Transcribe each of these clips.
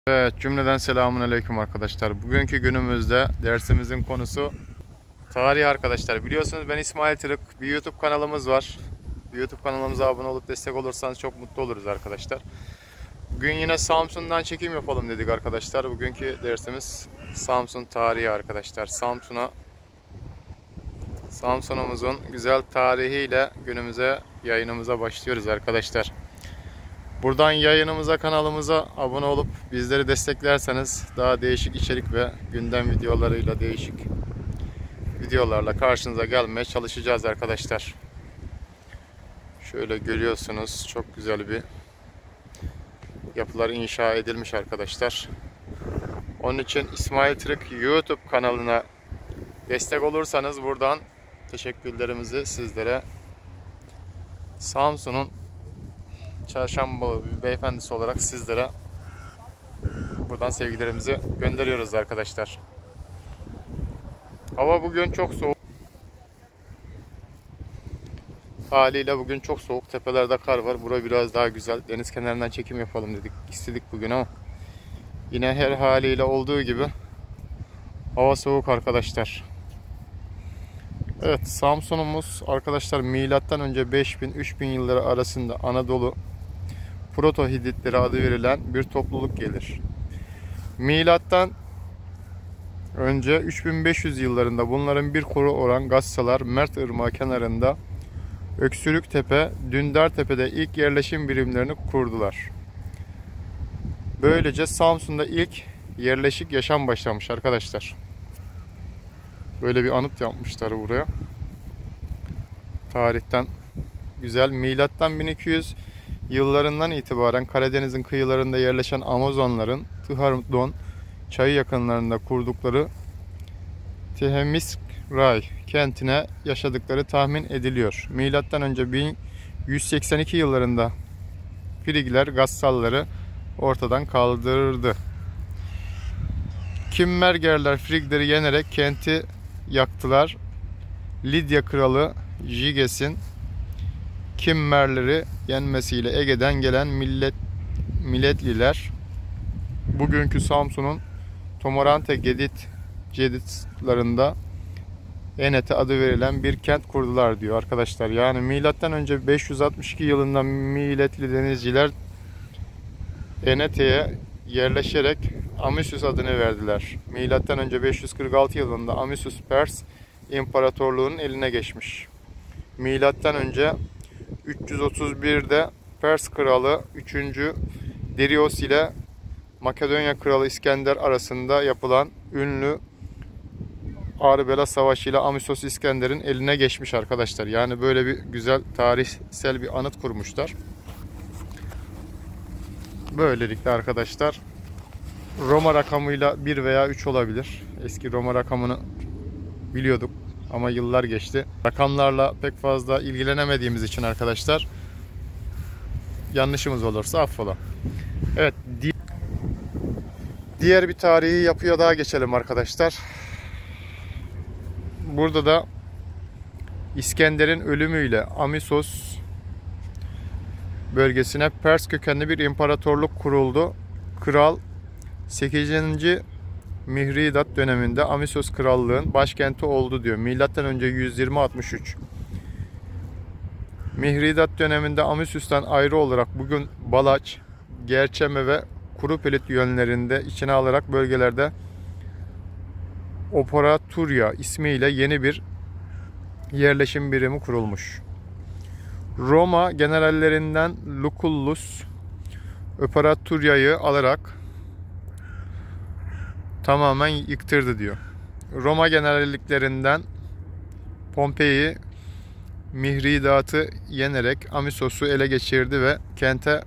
Evet, cümleden selamun aleyküm arkadaşlar. Bugünkü günümüzde dersimizin konusu tarih arkadaşlar. Biliyorsunuz ben İsmail Tırık. Bir YouTube kanalımız var. Bir YouTube kanalımıza abone olup destek olursanız çok mutlu oluruz arkadaşlar. Bugün yine Samsun'dan çekim yapalım dedik arkadaşlar. Bugünkü dersimiz Samsun tarihi arkadaşlar. Samsun'umuzun güzel tarihiyle günümüze yayınımıza başlıyoruz arkadaşlar. Buradan yayınımıza, kanalımıza abone olup bizleri desteklerseniz daha değişik içerik ve gündem videolarıyla, değişik videolarla karşınıza gelmeye çalışacağız arkadaşlar. Şöyle görüyorsunuz, çok güzel bir yapılar inşa edilmiş arkadaşlar. Onun için İsmail Tırık YouTube kanalına destek olursanız buradan teşekkürlerimizi sizlere Samsun'un Çarşambalı bir beyefendisi olarak sizlere buradan sevgilerimizi gönderiyoruz arkadaşlar. Hava bugün çok soğuk. Haliyle bugün çok soğuk. Tepelerde kar var. Bura biraz daha güzel. Deniz kenarından çekim yapalım istedik bugün ama yine her haliyle olduğu gibi hava soğuk arkadaşlar. Evet, Samsun'umuz arkadaşlar milattan önce 5000-3000 yılları arasında Anadolu Proto-Hititleri adı verilen bir topluluk gelir. Milattan önce 3500 yıllarında bunların bir kuru olan Gassalar Mert Irmağı kenarında Öksürüktepe, Dündartepe'de ilk yerleşim birimlerini kurdular. Böylece Samsun'da ilk yerleşik yaşam başlamış arkadaşlar. Böyle bir anıt yapmışlar buraya. Tarihten güzel. Milattan 1200 yıllarından itibaren Karadeniz'in kıyılarında yerleşen Amazonların Tıhardon çayı yakınlarında kurdukları Tehemiskray kentine yaşadıkları tahmin ediliyor. Milattan önce 1182 yıllarında Frigler Gassalları ortadan kaldırdı. Kimmergerler Frigleri yenerek kenti yaktılar. Lidya kralı Jiges'in Kimmerleri yenmesiyle Ege'den gelen Milletliler bugünkü Samsun'un Tomorante Geditlarında Enete adı verilen bir kent kurdular diyor arkadaşlar. Yani milattan önce 562 yılında milletli denizciler Enete'ye yerleşerek Amisus adını verdiler. Milattan önce 546 yılında Amisus Pers İmparatorluğu'nun eline geçmiş. Milattan önce 331'de Pers kralı 3. Darius ile Makedonya kralı İskender arasında yapılan ünlü Arbela Savaşı ile Amisos İskender'in eline geçmiş arkadaşlar. Yani böyle bir güzel tarihsel bir anıt kurmuşlar. Böylelikle arkadaşlar Roma rakamıyla 1 veya 3 olabilir. Eski Roma rakamını biliyorduk ama yıllar geçti. Rakamlarla pek fazla ilgilenemediğimiz için arkadaşlar yanlışımız olursa affola. Evet, diğer bir tarihi yapıya daha geçelim arkadaşlar. Burada da İskender'in ölümüyle Amisos bölgesine Pers kökenli bir imparatorluk kuruldu. Kral 8. Mihridat döneminde Amisos krallığın başkenti oldu diyor. Milattan önce 120-63. Mihridat döneminde Amisus'tan ayrı olarak bugün Balaç, Gerçeme ve Kurupelit yönlerinde içine alarak bölgelerde Operaturya ismiyle yeni bir yerleşim birimi kurulmuş. Roma generallerinden Lucullus Operaturya'yı alarak tamamen yıktırdı diyor. Roma generalliklerinden Pompei Mihridat'ı yenerek Amisos'u ele geçirdi ve kente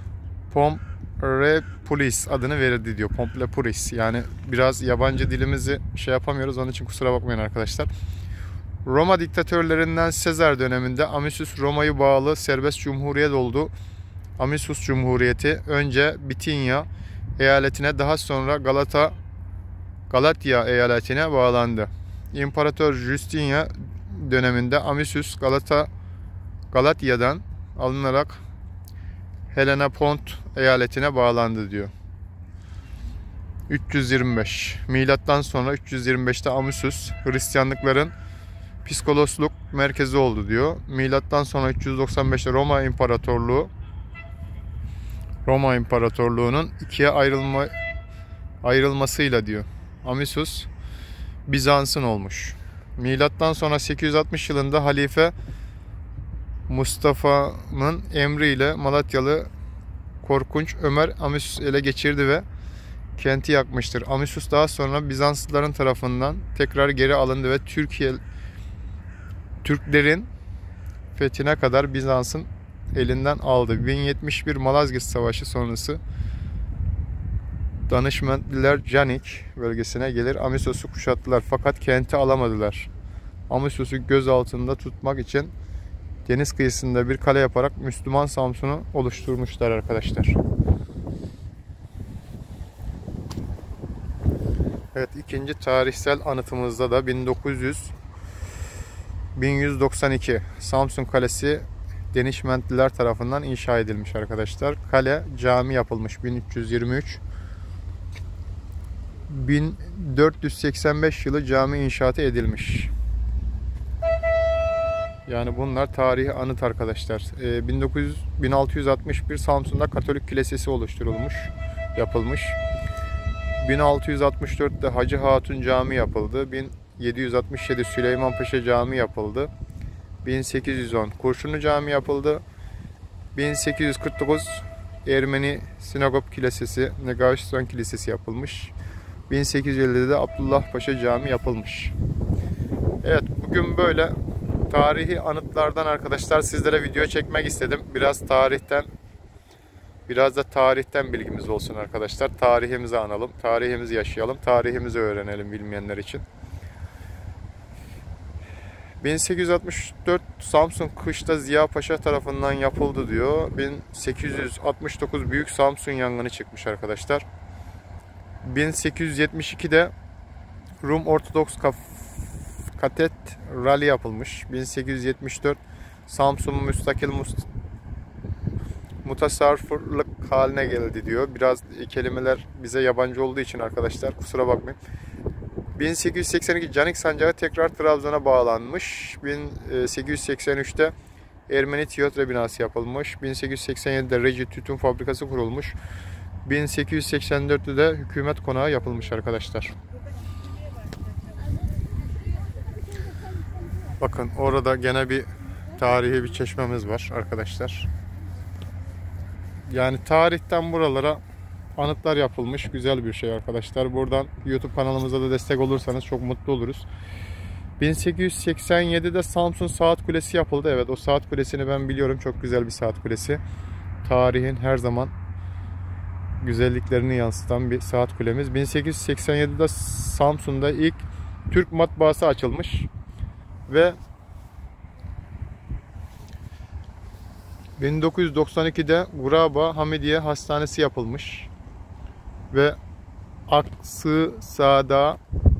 Pomrepolis adını verildi diyor. Pomrepolis. Yani biraz yabancı dilimizi yapamıyoruz. Onun için kusura bakmayın arkadaşlar. Roma diktatörlerinden Sezar döneminde Amisus Roma'yı bağlı serbest cumhuriyet oldu. Amisus Cumhuriyeti önce Bitinya eyaletine daha sonra Galatya eyaletine bağlandı. İmparator Justinian döneminde Amisus Galatya'dan alınarak Helena Pont eyaletine bağlandı diyor. 325. Milattan sonra 325'te Amisus Hristiyanlıkların psikolosluk merkezi oldu diyor. Milattan sonra 395'te Roma İmparatorluğu'nun ikiye ayrılmasıyla diyor. Amisus Bizans'ın olmuş. Milattan sonra 860 yılında Halife Mustafa'nın emriyle Malatyalı Korkunç Ömer Amisus ele geçirdi ve kenti yakmıştır. Amisus daha sonra Bizanslıların tarafından tekrar geri alındı ve Türklerin fethine kadar Bizans'ın elinden aldı. 1071 Malazgirt Savaşı sonrası Danışmentliler Canik bölgesine gelir Amisus'u kuşattılar fakat kenti alamadılar. Amisus'u göz altında tutmak için deniz kıyısında bir kale yaparak Müslüman Samsun'u oluşturmuşlar arkadaşlar. Evet, ikinci tarihsel anıtımızda da 1192 Samsun Kalesi Danışmentliler tarafından inşa edilmiş arkadaşlar. Kale cami yapılmış 1323. 1485 yılı cami inşaatı edilmiş. Yani bunlar tarihi anıt arkadaşlar. 1661 Samsun'da Katolik Kilisesi yapılmış. 1664'te Hacı Hatun Camii yapıldı. 1767 Süleymanpaşa Camii yapıldı. 1810 Kurşunlu Camii yapıldı. 1849 Ermeni Sinagop Kilisesi, Negaşistan Kilisesi yapılmış. 1850'de de Abdullah Paşa Camii yapılmış. Evet, bugün böyle tarihi anıtlardan arkadaşlar sizlere video çekmek istedim. Biraz da tarihten bilgimiz olsun arkadaşlar. Tarihimizi analım, tarihimizi yaşayalım, tarihimizi öğrenelim bilmeyenler için. 1864 Samsun Kışla Ziya Paşa tarafından yapıldı diyor. 1869 Büyük Samsun yangını çıkmış arkadaşlar. 1872'de Rum Ortodoks Katedrali yapılmış. 1874 Samsun müstakil mutasarrıflık haline geldi diyor. Biraz kelimeler bize yabancı olduğu için arkadaşlar kusura bakmayın. 1882 Canik Sancağı tekrar Trabzon'a bağlanmış. 1883'te Ermeni tiyatro binası yapılmış. 1887'de Reci Tütün Fabrikası kurulmuş. 1884'te de hükümet konağı yapılmış arkadaşlar. Bakın orada gene bir tarihi bir çeşmemiz var arkadaşlar. Yani tarihten buralara anıtlar yapılmış. Güzel bir şey arkadaşlar. Buradan YouTube kanalımıza da destek olursanız çok mutlu oluruz. 1887'de Samsun Saat Kulesi yapıldı. Evet, o saat kulesini ben biliyorum. Çok güzel bir saat kulesi. Tarihin her zaman güzelliklerini yansıtan bir saat kulemiz. 1887'de Samsun'da ilk Türk matbaası açılmış. Ve 1992'de Guraba Hamidiye Hastanesi yapılmış. Ve Aksı Sağda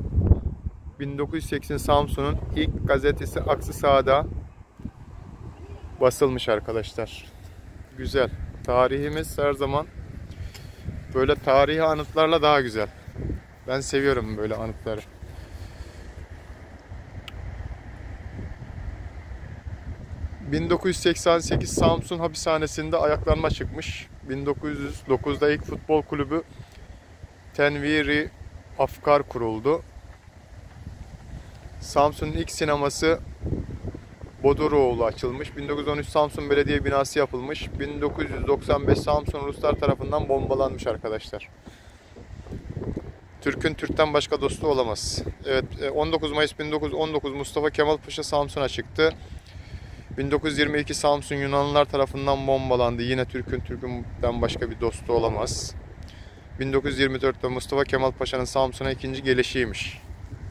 1980 Samsun'un ilk gazetesi Aksı Sağda basılmış arkadaşlar. Güzel. Tarihimiz her zaman böyle tarihi anıtlarla daha güzel. Ben seviyorum böyle anıtları. ...1988 Samsun hapishanesinde ayaklanma çıkmış. 1909'da ilk futbol kulübü Tenviri Afkar kuruldu. Samsun'un ilk sineması Boduroğlu açılmış. 1913 Samsun Belediye binası yapılmış. 1995 Samsun Ruslar tarafından bombalanmış arkadaşlar. Türk'ün Türk'ten başka dostu olamaz. Evet, 19 Mayıs 1919 Mustafa Kemal Paşa Samsun'a çıktı. 1922 Samsun Yunanlılar tarafından bombalandı. Yine Türk'ün Türk'ten başka bir dostu olamaz. 1924'te Mustafa Kemal Paşa'nın Samsun'a ikinci gelişiymiş.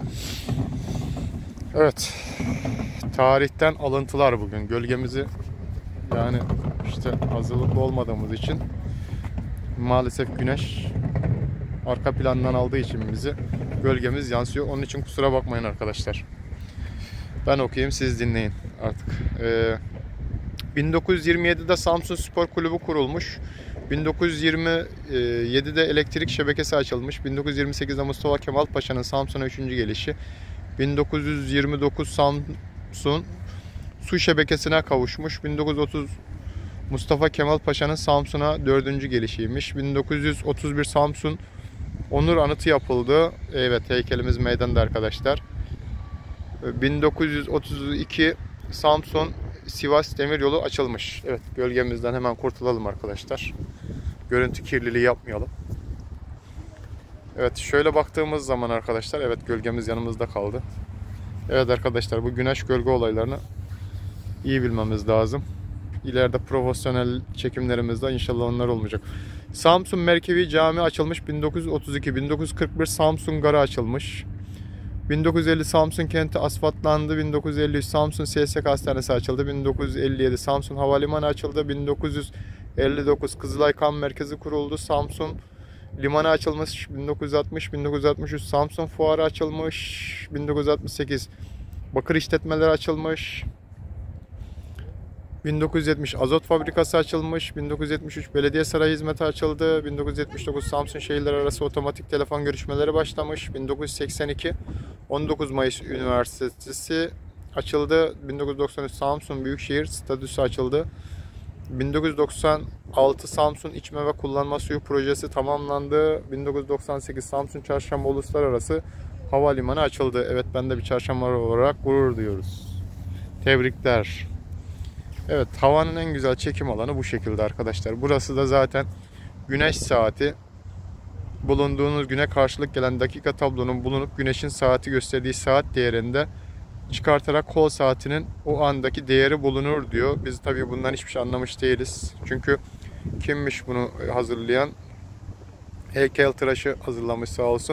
Evet. Tarihten alıntılar bugün. Gölgemizi yani işte hazırlıklı olmadığımız için maalesef güneş arka plandan aldığı için bizi gölgemiz yansıyor. Onun için kusura bakmayın arkadaşlar. Ben okuyayım, siz dinleyin artık. 1927'de Samsun Spor Kulübü kurulmuş. 1927'de elektrik şebekesi açılmış. 1928'de Mustafa Kemal Paşa'nın Samsun'a 3. gelişi. 1929 Samsun su şebekesine kavuşmuş. 1930 Mustafa Kemal Paşa'nın Samsun'a 4. gelişiymiş. 1931 Samsun Onur Anıtı yapıldı. Evet, heykelimiz meydanda arkadaşlar. 1932 Samsun Sivas Demiryolu açılmış. Evet, gölgemizden hemen kurtulalım arkadaşlar. Görüntü kirliliği yapmayalım. Evet, şöyle baktığımız zaman arkadaşlar, evet, gölgemiz yanımızda kaldı. Evet arkadaşlar, bu güneş gölge olaylarını iyi bilmemiz lazım. İleride profesyonel çekimlerimizde inşallah onlar olmayacak. Samsun Merkezi Cami açılmış 1932. 1941 Samsun Garı açılmış. 1950 Samsun kenti asfaltlandı. 1953 Samsun SSK Hastanesi açıldı. 1957 Samsun Havalimanı açıldı. 1959 Kızılay Kan Merkezi kuruldu. Samsun Limanı açılmış. 1960-1963 Samsun Fuarı açılmış. 1968 Bakır işletmeleri açılmış. 1970 Azot Fabrikası açılmış. 1973 Belediye Sarayı hizmeti açıldı. 1979 Samsun şehirler arası otomatik telefon görüşmeleri başlamış. 1982 19 Mayıs Üniversitesi açıldı. 1993 Samsun Büyükşehir Statüsü açıldı. 1996 Samsun İçme ve Kullanma Suyu Projesi tamamlandı. 1998 Samsun Çarşamba Uluslararası Havalimanı açıldı. Evet, ben de bir çarşamba olarak gurur duyuyoruz. Tebrikler. Evet, havanın en güzel çekim alanı bu şekilde arkadaşlar. Burası da zaten güneş saati. Bulunduğunuz güne karşılık gelen dakika tablonun bulunup güneşin saati gösterdiği saat değerinde çıkartarak kol saatinin o andaki değeri bulunur diyor. Biz tabii bundan hiçbir şey anlamış değiliz. Çünkü kimmiş bunu hazırlayan? Heykeltıraşı hazırlamış sağ olsun.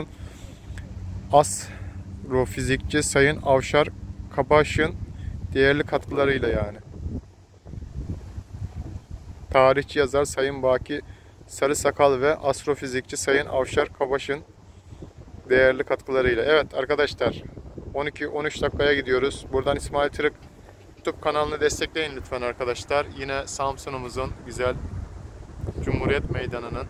Astrofizikçi Sayın Avşar Kabaş'ın değerli katkılarıyla yani. Tarihçi yazar Sayın Baki Sarısakal ve astrofizikçi Sayın Avşar Kabaş'ın değerli katkılarıyla. Evet arkadaşlar, 12-13 dakikaya gidiyoruz. Buradan İsmail Tırık YouTube kanalını destekleyin lütfen arkadaşlar. Yine Samsun'umuzun güzel Cumhuriyet Meydanı'nın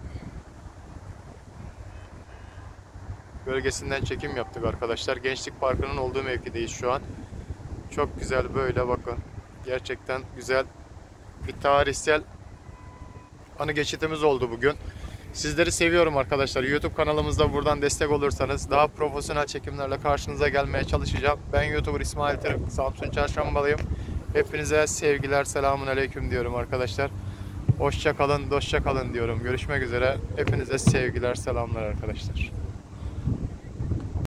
bölgesinden çekim yaptık arkadaşlar. Gençlik Parkı'nın olduğu mevkideyiz şu an. Çok güzel, böyle bakın. Gerçekten güzel bir tarihsel anı geçitimiz oldu bugün. Sizleri seviyorum arkadaşlar. YouTube kanalımızda buradan destek olursanız daha profesyonel çekimlerle karşınıza gelmeye çalışacağım. Ben YouTuber İsmail Tırık, Samsun Çarşambalıyım. Hepinize sevgiler, selamun aleyküm diyorum arkadaşlar. Hoşça kalın, dostça kalın diyorum. Görüşmek üzere. Hepinize sevgiler, selamlar arkadaşlar.